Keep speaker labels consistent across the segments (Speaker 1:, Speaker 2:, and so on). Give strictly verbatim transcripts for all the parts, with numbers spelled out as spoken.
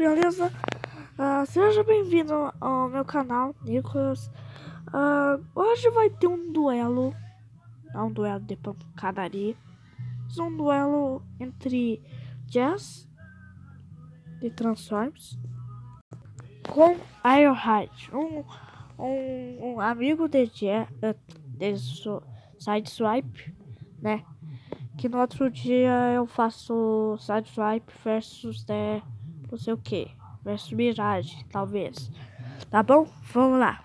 Speaker 1: beleza? Uh, seja bem-vindo ao meu canal, Nicolas. Uh, hoje vai ter um duelo, não um duelo de pancadaria, mas um duelo entre Jazz de Transformers com Ironhide, um, um, um amigo de Jazz, de Sideswipe, né? Que no outro dia eu faço Sideswipe versus né, não sei o que, versus Mirage, talvez. Tá bom? Vamos lá.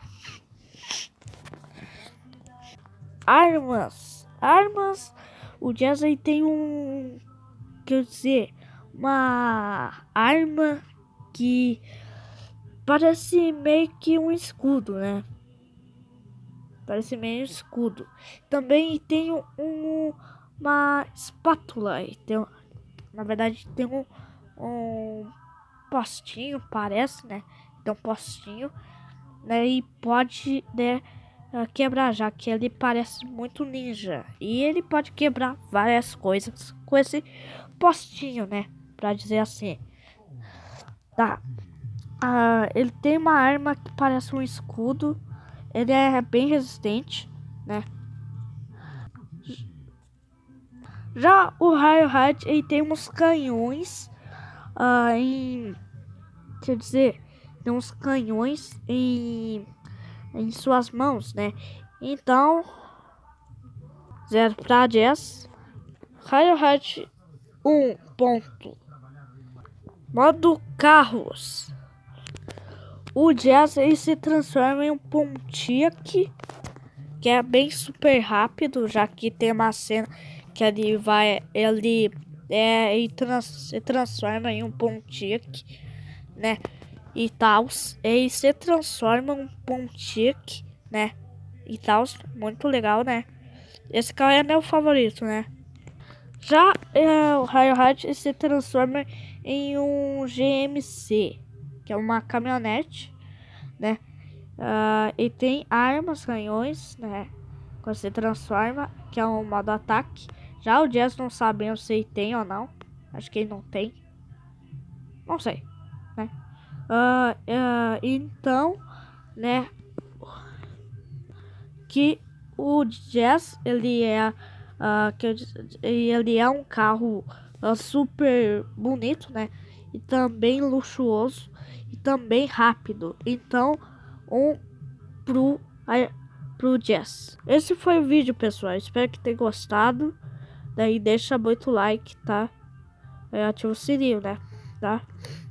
Speaker 1: Armas. Armas. O Jazz aí tem um... Quer dizer, uma arma que parece meio que um escudo, né? Parece meio um escudo. Também tem um... uma espátula, tem, na verdade tem um, um postinho, parece, né? Tem um postinho, né? E pode, né, quebrar, já que ele parece muito ninja. E ele pode quebrar várias coisas com esse postinho, né? Pra dizer assim. Tá. Ah, ele tem uma arma que parece um escudo. Ele é bem resistente, né? Já o Ironhide, ele tem uns canhões uh, em... Quer dizer, tem uns canhões em, em suas mãos, né? Então, zero pra Jazz. Ironhide um ponto. Modo carros. O Jazz ele se transforma em um Pontiac, que é bem super rápido, já que tem uma cena que ele vai, ele é, ele trans, se transforma em um Pontiac, né, e tal, ele se transforma em um Pontiac, né, e tal, muito legal, né, esse carro é meu favorito, né. Já é, o Ironhide se transforma em um G M C, que é uma caminhonete, né, uh, e tem armas, canhões, né, quando se transforma, que é um modo ataque. Já o Jazz não sabemos se ele tem ou não. Acho que ele não tem. Não sei, né? Uh, uh, então, né? Que o Jazz, ele é... Uh, que ele é um carro uh, super bonito, né? E também luxuoso. E também rápido. Então, um pro... pro Jazz. Esse foi o vídeo, pessoal. Espero que tenham gostado. Daí deixa muito like, tá? Ativa o sininho, né? Tá?